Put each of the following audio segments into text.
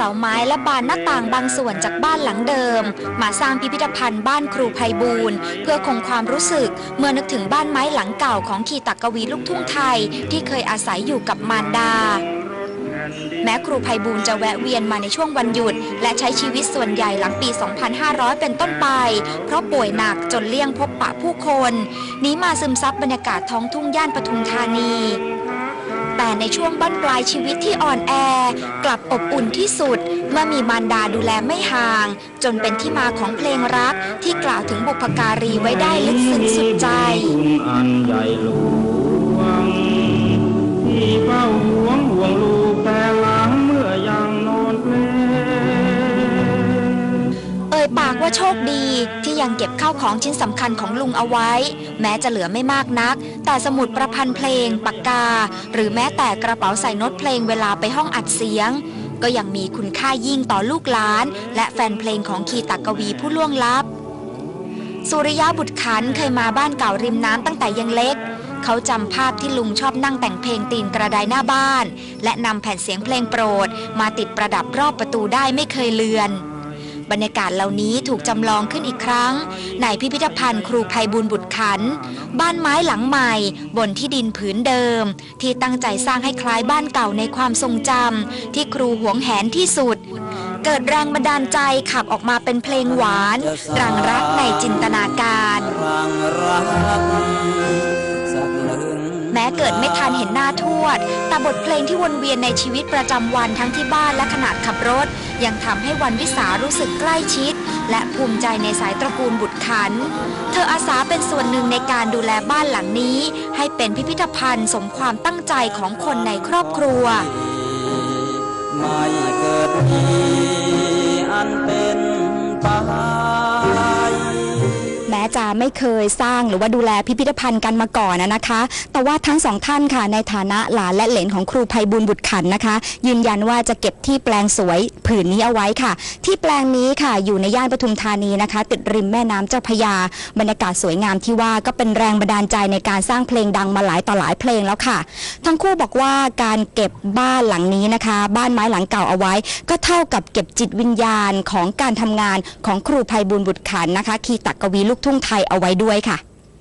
าไม้และบานหน้าต่างบางส่วนจากบ้านหลังเดิมมาสร้างพิพิธภัณฑ์บ้านครูไพบูลย์เพื่อคงความรู้สึกเมื่อนึกถึงบ้านไม้หลังเก่าของขีตกวีลูกทุ่งไทยที่เคยอาศัยอยู่กับมารดาแม้ครูไพบูลย์จะแวะเวียนมาในช่วงวันหยุดและใช้ชีวิตส่วนใหญ่หลังปี 2500 เป็นต้นไปเพราะป่วยหนักจนเลี่ยงพบปะผู้คนหนีมาซึมซับบรรยากาศท้องทุ่งย่านปทุมธานีแต่ในช่วงบั้นปลายชีวิตที่อ่อนแอกลับอบอุ่นที่สุดเมื่อมีมารดาดูแลไม่ห่างจนเป็นที่มาของเพลงรักที่กล่าวถึงบุพการีไว้ได้ลึกซึ้งสุดใจอันใหญ่หลวงที่เฝ้าห่วงลูกแต่หลังเมื่อยังนอนเพลปากว่าโชคดีที่ยังเก็บข้าวของชิ้นสำคัญของลุงเอาไว้แม้จะเหลือไม่มากนักแต่สมุดประพันธ์เพลงปากกาหรือแม้แต่กระเป๋าใส่โน้ตเพลงเวลาไปห้องอัดเสียงก็ยังมีคุณค่ายิ่งต่อลูกหลานและแฟนเพลงของขีตกวีผู้ล่วงลับสุริยะบุตรขันเคยมาบ้านเก่าริมน้ำตั้งแต่ยังเล็กเขาจำภาพที่ลุงชอบนั่งแต่งเพลงตีนกระไดหน้าบ้านและนำแผ่นเสียงเพลงโปรดมาติดประดับรอบประตูได้ไม่เคยเลือนบรรยากาศเหล่านี้ถูกจำลองขึ้นอีกครั้งในพิพิธภัณฑ์ครูไพบูลย์บุตรขันบ้านไม้หลังใหม่บนที่ดินผืนเดิมที่ตั้งใจสร้างให้คล้ายบ้านเก่าในความทรงจำที่ครูหวงแหนที่สุดเกิดแรงบันดาลใจขับออกมาเป็นเพลงหวานรังรักในจินตนาการแม้เกิดไม่ทันเห็นหน้าทวดแต่บทเพลงที่วนเวียนในชีวิตประจำวันทั้งที่บ้านและขณะขับรถยังทำให้วันวิสารู้สึกใกล้ชิดและภูมิใจในสายตระกูลบุตรขันเธออาสาเป็นส่วนหนึ่งในการดูแลบ้านหลังนี้ให้เป็นพิพิธภัณฑ์สมความตั้งใจของคนในครอบครัวไม่เกิดมีอันเป็นไปแม้จะไม่เคยสร้างหรือว่าดูแลพิพิธภัณฑ์กันมาก่อนนะคะแต่ว่าทั้งสองท่านค่ะในฐานะหลานและเหลนของครูไพบูลย์บุตรขันนะคะยืนยันว่าจะเก็บที่แปลงสวยผืนนี้เอาไว้ค่ะที่แปลงนี้ค่ะอยู่ในย่านปทุมธานีนะคะติดริมแม่น้ำเจ้าพระยาบรรยากาศสวยงามที่ว่าก็เป็นแรงบันดาลใจในการสร้างเพลงดังมาหลายต่อหลายเพลงแล้วค่ะทั้งคู่บอกว่าการเก็บบ้านหลังนี้นะคะบ้านไม้หลังเก่าเอาไว้ก็เท่ากับเก็บจิตวิญญาณของการทำงานของครูไพบูลย์บุตรขันนะคะขีตกวีลูกทุ่งไทยเอาไว้ด้วยค่ะ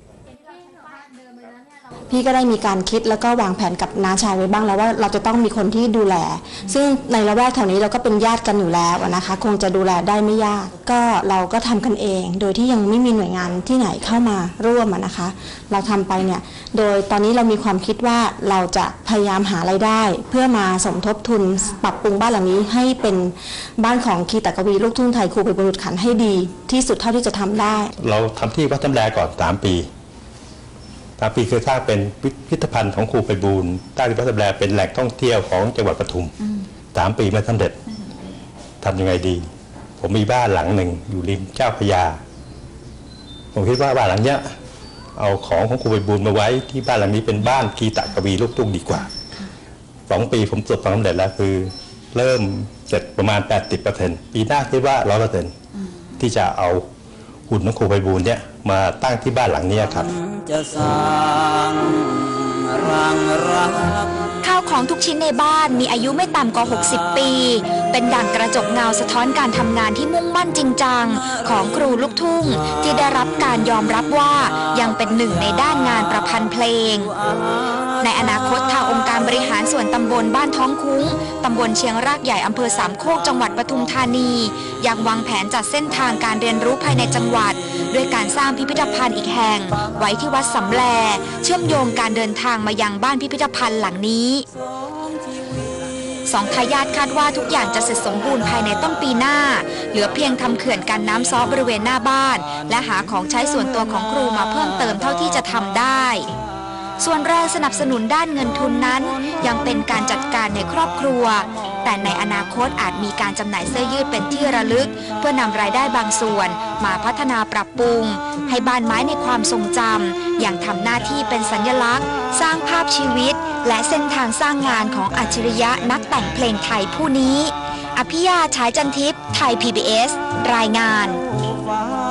พี่ก็ได้มีการคิดแล้วก็วางแผนกับน้าชายไว้บ้างแล้วว่าเราจะต้องมีคนที่ดูแลซึ่งในละแวกแถวนี้เราก็เป็นญาติกันอยู่แล้วนะคะคงจะดูแลได้ไม่ยากก็เราก็ทำกันเองโดยที่ยังไม่มีหน่วยงานที่ไหนเข้ามาร่วมนะคะเราทำไปเนี่ยโดยตอนนี้เรามีความคิดว่าเราจะพยายามหารายได้เพื่อมาสมทบทุนปรับปรุงบ้านหลังนี้ให้เป็นบ้านของขีตกวีลูกทุ่งไทยครูไพบูลย์บุตรขันให้ดีที่สุดเท่าที่จะทำได้เราทำที่วัดถ้ำแลก่อน3 ปีคือสร้างเป็นพิพิธภัณฑ์ของครูไพบูลย์ตั้งที่วัดถ้ำแลเป็นแหล่งท่องเที่ยวของจังหวัดปทุม3 ปีไม่สำเร็จทำยังไงดีผมมีบ้านหลังหนึ่งอยู่ริมเจ้าพระยาผมคิดว่าบ้านหลังเนี้ยเอาของครูไพบูลย์มาไว้ที่บ้านหลังนี้เป็นบ้านขีตกวีลูกทุ่งดีกว่า2 ปีผมประสบความสำเร็จแล้วคือเริ่มเสร็จประมาณ 80% ปีหน้าคิดว่า 100% ที่จะเอาหุ่นของครูไพบูลย์เนี่ยมาตั้งที่บ้านหลังนี้ครับข้าวของทุกชิ้นในบ้านมีอายุไม่ต่ำกว่า60 ปีเป็นดั่งกระจกเงาสะท้อนการทำงานที่มุ่งมั่นจริงจังของครูลูกทุ่งที่ได้รับการยอมรับว่ายังเป็นหนึ่งในด้านงานประพันธ์เพลงในอนาคตทางองค์การบริหารส่วนตำบลบ้านท้องคุ้งตำบลเชียงรากใหญ่อำเภอสามโคกจังหวัดปทุมธานียังวางแผนจัดเส้นทางการเรียนรู้ภายในจังหวัดด้วยการสร้างพิพิธภัณฑ์อีกแห่งไว้ที่วัดสำแลเชื่อมโยงการเดินทางมายังบ้านพิพิธภัณฑ์หลังนี้2 ทายาทคาดว่าทุกอย่างจะเสร็จสมบูรณ์ภายในต้นปีหน้าเหลือเพียงทำเขื่อนกันน้ำซ้อบริเวณหน้าบ้านและหาของใช้ส่วนตัวของครูมาเพิ่มเติมเท่าที่จะทำได้ส่วนแรงสนับสนุนด้านเงินทุนนั้นยังเป็นการจัดการในครอบครัวแต่ในอนาคตอาจมีการจำหน่ายเสื้อยืดเป็นที่ระลึกเพื่อนำรายได้บางส่วนมาพัฒนาปรับปรุงให้บ้านไม้ในความทรงจำอย่างทำหน้าที่เป็นสัญลักษณ์สร้างภาพชีวิตและเส้นทางสร้างงานของอัจฉริยะนักแต่งเพลงไทยผู้นี้อภิญญา ฉายจันทิพย์ไทย PBS รายงาน